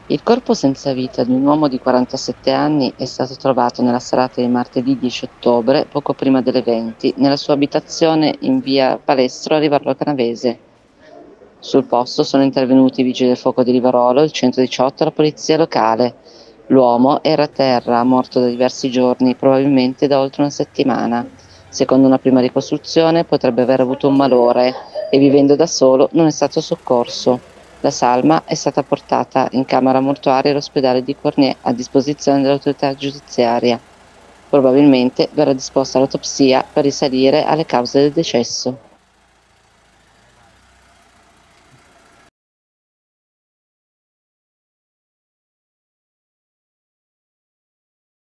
Il corpo senza vita di un uomo di 47 anni è stato trovato nella serata di martedì 10 ottobre, poco prima delle 20, nella sua abitazione in via Palestro a Livorno Canavese. Sul posto sono intervenuti i vigili del fuoco di Livarolo, il 118 e la polizia locale. L'uomo era a terra, morto da diversi giorni, probabilmente da oltre una settimana. Secondo una prima ricostruzione potrebbe aver avuto un malore e vivendo da solo non è stato soccorso. La salma è stata portata in camera mortuaria all'ospedale di Cornier a disposizione dell'autorità giudiziaria. Probabilmente verrà disposta l'autopsia per risalire alle cause del decesso.